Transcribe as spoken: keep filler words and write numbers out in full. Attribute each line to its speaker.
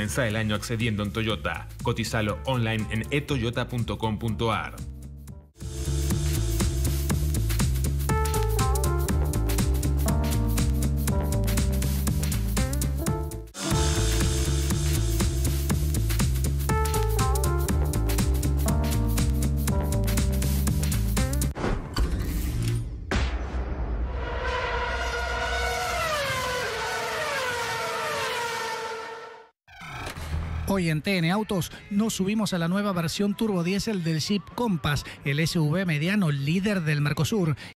Speaker 1: comenzá el año accediendo en Toyota. Cotizalo online en e toyota punto com punto a r.
Speaker 2: Hoy en T N Autos nos subimos a la nueva versión turbodiesel del Jeep Compass, el S U V mediano líder del Mercosur,